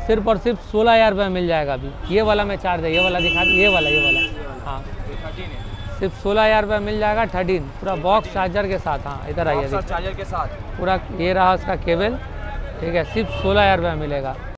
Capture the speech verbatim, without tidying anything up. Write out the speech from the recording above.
सिर्फ और सिर्फ सोलह हज़ार रुपये मिल जाएगा अभी। ये वाला मैं चार्ज है, ये वाला दिखा ये वाला ये वाला हाँ सिर्फ सोलह हज़ार रुपये मिल जाएगा। थर्टीन पूरा बॉक्स चार्जर के साथ। हाँ इधर आइए, चार्जर के साथ पूरा ये रहा उसका केबल, ठीक है, सिर्फ सोलह हज़ार रुपये मिलेगा।